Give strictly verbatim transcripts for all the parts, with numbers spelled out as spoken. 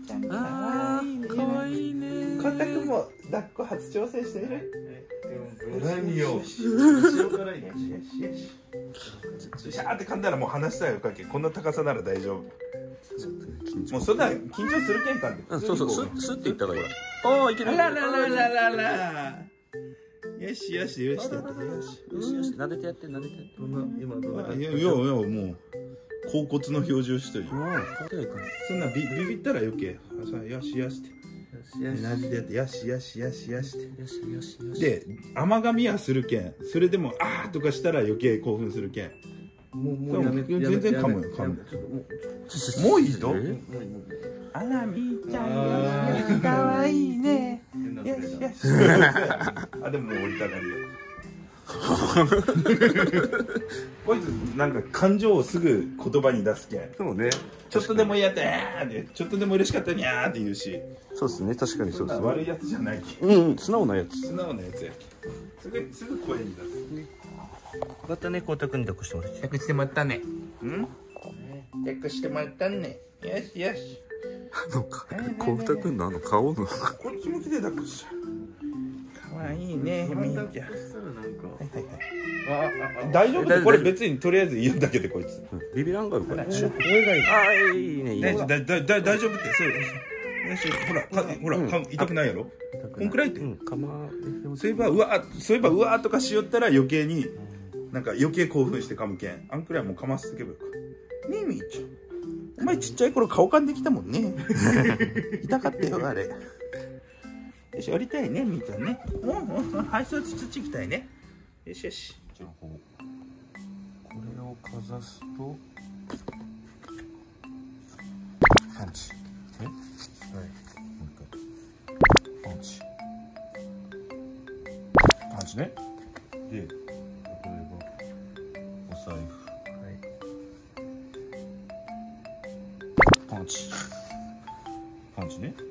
ちゃんかわいいね。かわいいね。コタくんも抱っこ初挑戦してみる。 何よ。 後ろからいいね。よしよしよし。シャーって噛んだらもう離したいよかけ。こんな高さなら大丈夫。もうそんな緊張するけんかんで。 そうそう、スッスッって言ったらいい。ああ、いける。 あらららららら。よしよしよしよしよしよし、撫でてやって撫でてやって。 どんな今どんな感じ。 いやいやいやもう甲骨の表情してるよ。そんなビビビったら余計。よしよしって。同じでやってよしよしよしよしって。 よしよしよし。 で甘噛みはするけん。それでもあーとかしたら余計興奮するけん。 もうもうやめて。 全然噛むよ噛む。もういいと？あらみーちゃんよしかわいいね。よしよし。あでももう降りたがりよ。こいつなんか感情をすぐ言葉に出すけん。 そうね。 ちょっとでもやってーってちょっとでも嬉しかったにゃーって言うし。 そうですね、確かにそうですね。 悪いやつじゃないき。 うん、素直なやつ。 素直なやつやき。すぐすぐ声に出す。 またね、こうたくんに抱っこしてもらって。 抱っこしてもらったね。うん？抱っこしてもらったね。よしよし。 あのか、こうたくんのあの顔の。 こっち向きで抱っこしちゃう。可愛いね、みーちゃん。大丈夫でこれ別にとりあえず言うんだけでこいつ。 ビビらんがるこれ。 声がいい。 ああ、いいね、いいね。 だだだ大丈夫ってそう。よしほらかほらか痛くないやろ。こんくらいって。 かま。 そういえばうわそういえばうわとかしよったら余計になんか余計興奮して噛むけん。あんくらいもう噛ませとけばよか。ねえみーちゃん。お前ちっちゃい頃顔噛んできたもんね。痛かったよあれ。よし降りたいねみーちゃんね。うんうんはいそう土行きたいね。よしよし。じゃあこうこれをかざすとパンチ。え？はい。もう一回パンチ。パンチね。で例えばお財布。はい。パンチ。パンチね。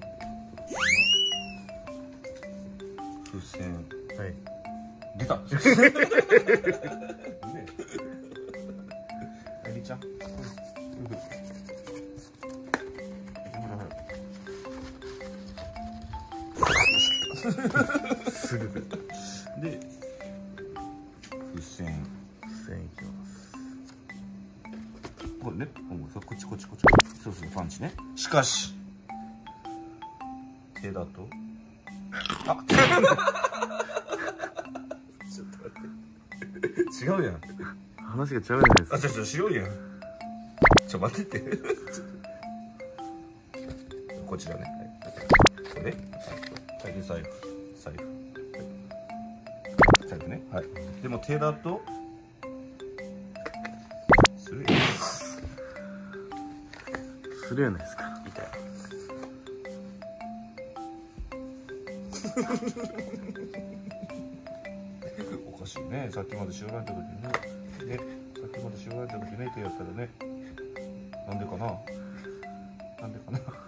風船。はい。出た。エリちゃん。すぐ。で。風船。風船いきます。これね。こっちこっちこっち。そうそうパンチね。しかし。手だと。あ。ちょっと待って。違うやん。 話が違うじゃないですか。 あ、ちょっと白いやん。ちょ待ってて。こちらね。これ。はい、で財布。財布。財布ね。はい。でも手だと。するやん。 するやないですか。 痛い。おかしいね。さっきまで塩られた時にね。ね。さっきまで塩られた時ね手やったらね。なんでかな。なんでかな。